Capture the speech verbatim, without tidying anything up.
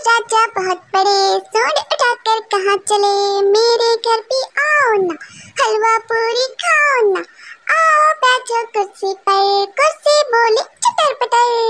राजा बहुत बड़े, सूंड उठाकर कहाँ चले, मेरे घर भी आओ ना, हलवा पूरी खाओ ना, आओ बैठो कुर्सी पर, कुर्सी बोली चटर पटर।